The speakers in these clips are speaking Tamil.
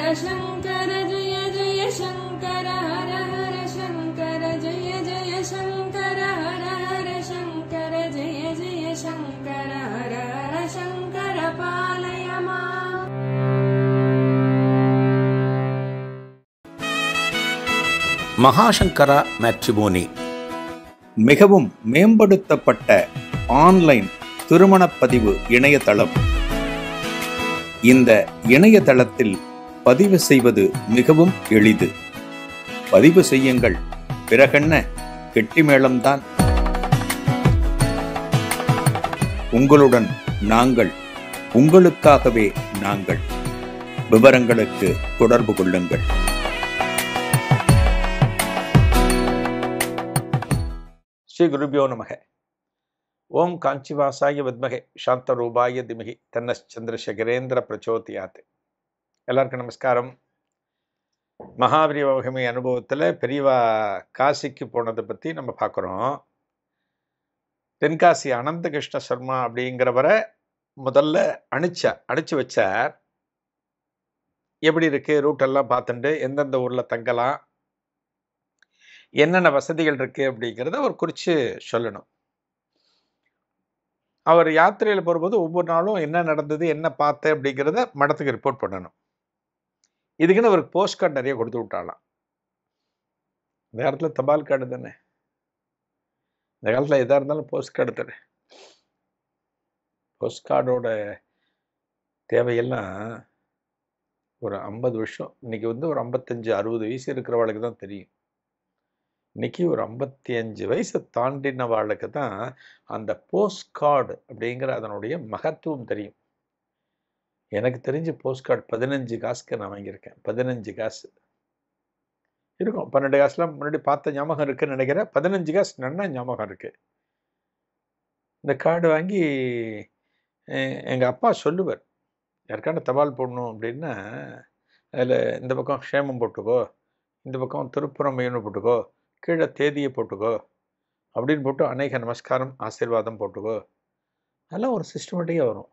शङ्कर जय जय शङ्कर हर हर शङ्कर जय जय शङ्कर हर हर शङ्कर जय जय शङ्कर हर हर शङ्कर पालय माम्. மகாசங்கரா மேட்ரிமோனி மிகவும் மேம்படுத்தப்பட்ட ஆன்லைன் திருமணப்பதிவு இணையதளம். இந்த இணையதளத்தில் பதிவு செய்வது மிகவும் எளிது. பதிவு செய்யுங்கள், பிறகென்ன கெட்டிமேளம்தான். உங்களுடன் நாங்கள், உங்களுக்காகவே நாங்கள். விவரங்களுக்கு தொடர்பு கொள்ளுங்கள். ஸ்ரீ குருபியோ நமக. ஓம் காஞ்சிவாசாய வித்மகே சாந்தரூபாய திமகி தன்னச்சந்திரசேகரேந்திர பிரச்சோதியாத். எல்லாருக்கும் நமஸ்காரம். மகாபரிவகமை அனுபவத்தில் பெரியவா காசிக்கு போனதை பற்றி நம்ம பார்க்குறோம். தென்காசி அனந்த கிருஷ்ண சர்மா அப்படிங்கிறவரை முதல்ல அனுப்பிச்சு வச்சார். எப்படி இருக்கு ரூட்டெல்லாம் பார்த்துட்டு எந்தெந்த ஊரில் தங்கலாம், என்னென்ன வசதிகள் இருக்கு அப்படிங்கிறத அவர் குறித்து சொல்லணும். அவர் யாத்திரையில் போகும்போது ஒவ்வொரு நாளும் என்ன நடந்தது, என்ன பார்த்தேன் அப்படிங்கிறத மடத்துக்கு ரிப்போர்ட் பண்ணணும். இதுக்குன்னு அவருக்கு போஸ்ட் கார்டு நிறைய கொடுத்து விட்டாலாம். இந்த காலத்தில் தபால் கார்டு தானே, இந்த காலத்தில் எதாக இருந்தாலும் போஸ்ட் கார்டு தானே. போஸ்ட் கார்டோட தேவையெல்லாம் ஒரு 50 வருஷம், இன்னைக்கு ஒரு 55-60 வயசு இருக்கிறவளுக்கு தான் தெரியும். இன்னைக்கு ஒரு 55 வயசை தாண்டினவாளுக்கு தான் அந்த போஸ்ட் கார்டு அப்படிங்கிற அதனுடைய மகத்துவம் தெரியும். எனக்கு தெரிஞ்சு போஸ்ட் கார்டு 15 காசுக்கு நான் வாங்கியிருக்கேன். 15 காசு இருக்கும். 12 காசுலாம் முன்னாடி பார்த்த ஞாபகம் இருக்குன்னு நினைக்கிறேன். 15 காசு நன்னா ஞாபகம் இருக்கு. இந்த கார்டு வாங்கி எங்கள் அப்பா சொல்லுவார், யாருக்கான தபால் போடணும் அப்படின்னா அதில் இந்த பக்கம் க்ஷேமம் போட்டுக்கோ, இந்த பக்கம் திருப்புறம் மையன்னு போட்டுக்கோ, கீழே தேதியை போட்டுக்கோ அப்படின்னு போட்டு அநேக நமஸ்காரம் ஆசீர்வாதம் போட்டுக்கோ. அதெல்லாம் ஒரு சிஸ்டமேட்டிக்காக வரும்.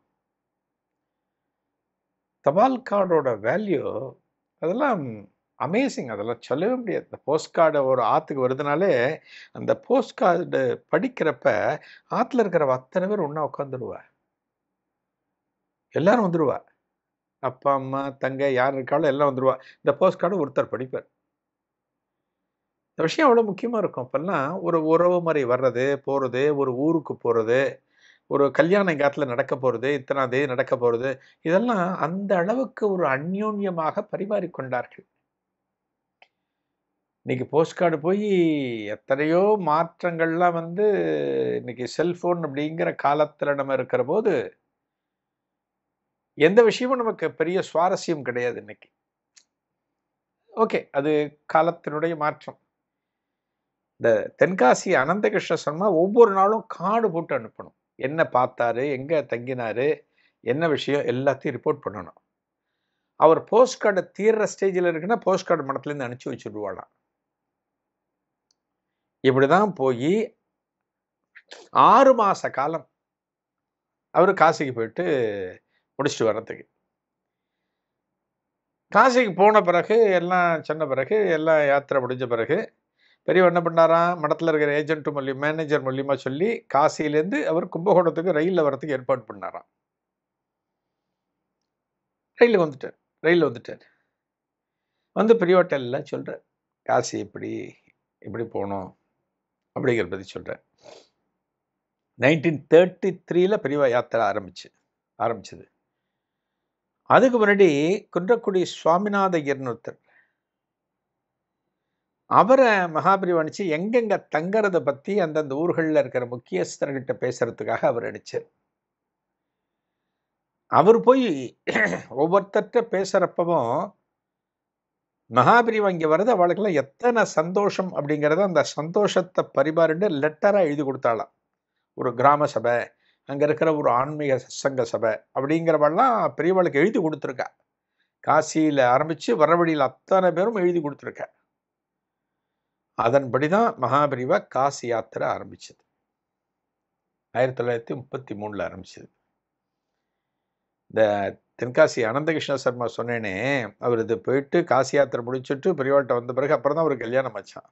தபால் கார்டோட வேல்யூ அதெல்லாம் அமேசிங். அதெல்லாம் சொல்லவே முடியாது. இந்த போஸ்ட் கார்டு ஒரு ஆற்றுக்கு வருதுனாலே அந்த போஸ்ட் கார்டு படிக்கிறப்ப ஆற்றுல இருக்கிற அத்தனை பேர் ஒன்றா உட்காந்துருவா, எல்லாரும் வந்துடுவா. அப்பா அம்மா தங்க யார் இருக்காலும் எல்லாம் வந்துடுவா. இந்த போஸ்ட் கார்டு ஒருத்தர் படிப்பார். இந்த விஷயம் அவ்வளோ முக்கியமாக இருக்கும். அப்போல்லாம் ஒரு உறவு முறை வர்றது போகிறது, ஒரு ஊருக்கு போகிறது, ஒரு கல்யாணம் எங்காத்தில் நடக்க போகிறது, இத்தனாம் தேதி நடக்க போகிறது, இதெல்லாம் அந்த அளவுக்கு ஒரு அந்யோன்யமாக பரிமாறிக்கொண்டார்கள். இன்னைக்கு போஸ்ட் கார்டு போய் எத்தனையோ மாற்றங்கள்லாம் இன்னைக்கு செல்ஃபோன் அப்படிங்கிற காலத்தில் நம்ம இருக்கிற போது எந்த விஷயமும் நமக்கு பெரிய சுவாரஸ்யம் கிடையாது இன்னைக்கு. ஓகே, அது காலத்தினுடைய மாற்றம். இந்த தென்காசி அனந்த கிருஷ்ண சர்மா ஒவ்வொரு நாளும் கார்டு போட்டு அனுப்பணும். என்ன பார்த்தாரு, எங்கே தங்கினாரு, என்ன விஷயம் எல்லாத்தையும் ரிப்போர்ட் பண்ணணும். அவர் போஸ்ட் கார்டு தீர்ற ஸ்டேஜில் இருக்குன்னா போஸ்ட் கார்டு மடத்துலேருந்து அனுப்பிச்சி வச்சுடுவாளாம். இப்படிதான் போய் 6 மாச காலம் அவர் காசிக்கு போயிட்டு முடிச்சுட்டு வர்றதுக்கு. காசிக்கு போன பிறகு எல்லாம் சொன்ன பிறகு எல்லாம் யாத்திரை முடிஞ்ச பிறகு பெரியவர் என்ன பண்ணாராம், மடத்தில் இருக்கிற ஏஜென்ட் மூலியம் மேனேஜர் மூலியமாக சொல்லி காசியிலேருந்து அவர் கும்பகோணத்துக்கு ரயிலில் வரத்துக்கு ஏற்பாடு பண்ணாராம். ரயிலில் வந்துட்டார். பெரியவர்கிட்ட எல்லாம் சொல்கிறார், காசி இப்படி போகணும் அப்படிங்கிற பற்றி சொல்கிறார். 1933 பெரியவா யாத்திரை ஆரம்பிச்சது. அதுக்கு முன்னாடி குன்றக்குடி சுவாமிநாத ஐயர்னு அவரை மகாபரிவா அனுப்பிச்சு எங்கெங்க தங்கறத பற்றி அந்தந்த ஊர்களில் இருக்கிற முக்கியஸ்தர்கிட்ட பேசுறதுக்காக அவர் அனுப்பிச்சார். அவர் போய் ஒவ்வொருத்தர்கிட்ட பேசுகிறப்பவும் மகாபரிவா இங்கே வர்றது அவளுக்கெல்லாம் எத்தனை சந்தோஷம் அப்படிங்கிறத அந்த சந்தோஷத்தை பரிமாறிட்டு லெட்டராக எழுதி கொடுத்தாளாம். ஒரு கிராம சபை, அங்கே இருக்கிற ஒரு ஆன்மீக சங்க சபை அப்படிங்கிறவெல்லாம் பெரியவாளுக்கு எழுதி கொடுத்துருக்கா. காசியில் ஆரம்பித்து வரவழியில் அத்தனை பேரும் எழுதி கொடுத்துருக்கா. அதன்படிதான் மகாபரிவா காசி யாத்திரை ஆரம்பிச்சது. 1933 ஆரம்பிச்சது. இந்த தென்காசி அனந்தகிருஷ்ண சர்மா சொன்னேனே, அவர் இது போயிட்டு காசி யாத்திரை முடிச்சுட்டு பெரியவாள்கிட்ட வந்த பிறகு அப்புறம் தான் அவருக்கு கல்யாணம் ஆச்சாம்.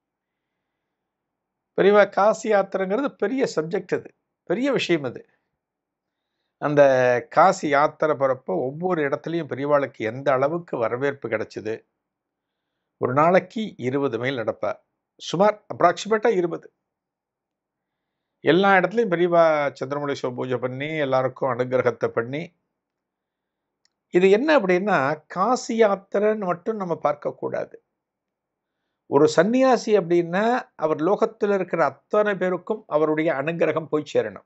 பெரியவா காசி யாத்திரைங்கிறது பெரிய சப்ஜெக்ட் அது. பெரிய விஷயம் அது. அந்த காசி யாத்திரை போறப்போ ஒவ்வொரு இடத்துலயும் பெரியவாளுக்கு எந்த அளவுக்கு வரவேற்பு கிடைச்சது. ஒரு நாளைக்கு 20 மைல் நடப்பா. சுமார் அப்ராக்சிமேட்டா 20. எல்லா இடத்துலயும் பெரியவா சந்திரமௌலீஸ்வரர் பூஜை பண்ணி, எல்லாருக்கும் அனுக்கிரகத்த பண்ணி, இது என்ன அப்படின்னா, காசி யாத்திரைன்னு மட்டும் நம்ம பார்க்கக்கூடாது. ஒரு சந்நியாசி அப்படின்னா, அவர் லோகத்துல இருக்கிற அத்தனை பேருக்கும் அவருடைய அனுக்கிரகம் போய் சேரணும்.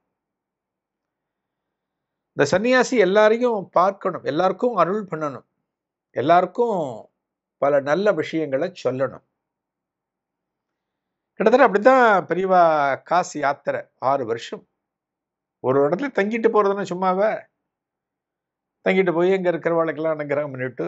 இந்த சந்நியாசி எல்லாரையும் பார்க்கணும். எல்லாருக்கும் அருள் பண்ணணும். எல்லாருக்கும் பல நல்ல விஷயங்கள சொல்லணும். கிட்டத்தட்ட அப்படித்தான் பெரியவா காசி யாத்திரை 6 வருஷம். ஒரு இடத்துல தங்கிட்டு போறதுன்னா சும்மாவா? தங்கிட்டு போய் அங்க இருக்கிறவாளுக்கெல்லாம் அனுக்கிரகம் பண்ணிட்டு,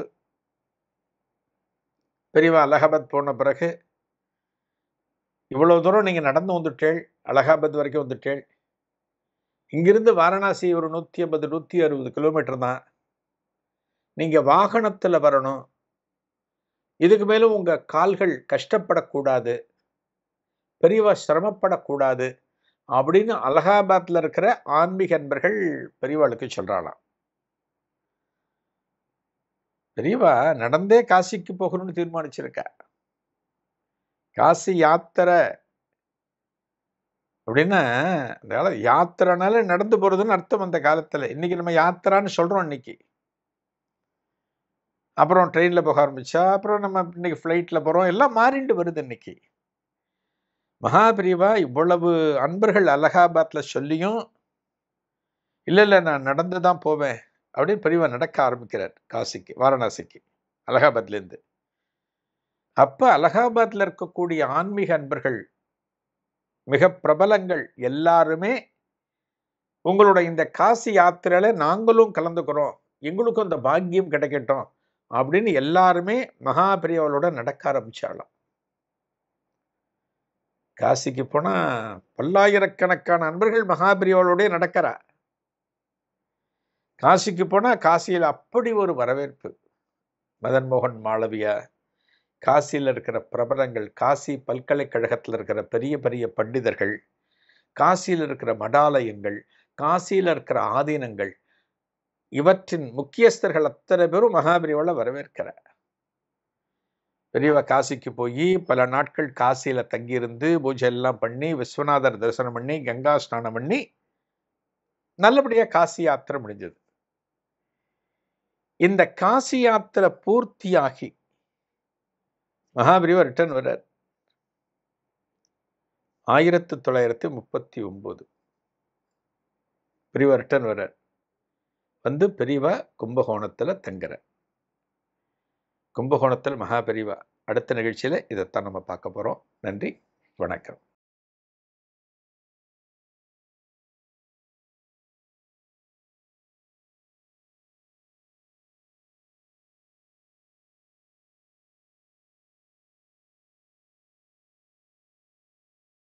பெரியவா அலகாபாத் போன பிறகு, இவ்வளவு தூரம் நீங்க நடந்து வந்துட்டேள். அலகாபாத் வரைக்கும் வந்துட்டேள். இங்கிருந்து வாரணாசி ஒரு 150, 160 கிலோமீட்டர் தான். நீங்க வாகனத்துல வரணும். இதுக்கு மேலும் உங்க கால்கள் கஷ்டப்படக்கூடாது. பெரியவா சிரமப்படக்கூடாது. அப்படின்னு அலகாபாத்ல இருக்கிற ஆன்மீக அன்பர்கள் பெரியவாளுக்கு சொல்றாளாம். பெரியவா நடந்தே காசிக்கு போகணும்னு தீர்மானிச்சிருக்கா. காசி யாத்திரை அப்படின்னா, அந்த யாத்திரைனால நடந்து போறதுன்னு அர்த்தம் அந்த காலத்துல. இன்னைக்கு நம்ம யாத்திரான்னு சொல்றோம் இன்னைக்கு. அப்புறம் ட்ரெயின்ல போக ஆரம்பிச்சா, அப்புறம் நம்ம இன்னைக்கு ஃப்ளைட்ல போறோம். எல்லாம் மாறிண்டு வருது இன்னைக்கு. மகாபெரிவா இவ்வளவு அன்பர்கள் அலகாபாத்ல சொல்லியும், இல்ல நான் நடந்து தான் போவேன் அப்படின்னு பெரியவா நடக்க ஆரம்பிக்கிறார் காசிக்கு, வாரணாசிக்கு, அலகாபாத்லேருந்து. அப்ப அலகாபாத்ல இருக்கக்கூடிய ஆன்மீக அன்பர்கள் மிக பிரபலங்கள் எல்லாருமே உங்களோட இந்த காசி யாத்திரையில நாங்களும் கலந்துக்கிறோம், எங்களுக்கும் அந்த பாக்கியம் கிடைக்கட்டும் அப்படின்னு எல்லாருமே மகாபெரியவளோட நடக்க ஆரம்பிச்சாலாம். காசிக்கு போனா பல்லாயிரக்கணக்கான அன்பர்கள் மகாபெரியவளோடய நடக்கிறா. காசிக்கு போனா காசியில் அப்படி ஒரு வரவேற்பு. மதன் மோகன் மாளவியா, காசியில் இருக்கிற பிரபலங்கள், காசி பல்கலைக்கழகத்தில் இருக்கிற பெரிய பெரிய பண்டிதர்கள், காசியில் இருக்கிற மடாலயங்கள், காசியில் இருக்கிற ஆதீனங்கள், இவற்றின் முக்கியஸ்தர்கள் அத்தனை பேரும் மகாபெரிவளை வரவேற்கிறார். பெரியவா காசிக்கு போய் பல நாட்கள் காசியில தங்கியிருந்து பூஜை எல்லாம் பண்ணி, விஸ்வநாதர் தரிசனம் பண்ணி, கங்கா ஸ்நானம் பண்ணி, நல்லபடியா காசி யாத்திரை முடிஞ்சது. இந்த காசி யாத்திரை பூர்த்தியாகி மகாபெரிவா ரிட்டர்ன் வர்றார். 1939 பெரியவா ரிட்டர்ன் வர்றார். வந்து பெரியவா கும்பகோணத்துல தங்குறார். கும்பகோணத்தில் மகாபெரிவா. அடுத்த நிகழ்ச்சியில இதைத்தான் நம்ம பார்க்க போறோம். நன்றி, வணக்கம்.